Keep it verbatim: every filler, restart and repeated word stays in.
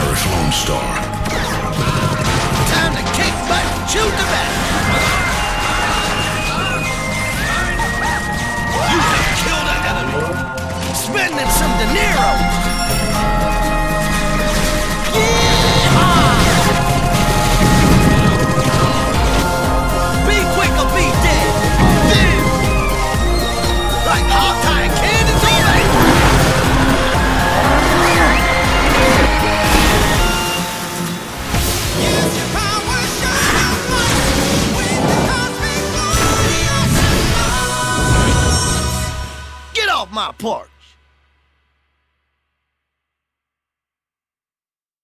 Sherriff Lonestar. Time to kick butt and chew tobacco. You have killed an enemy. Spending some dinero.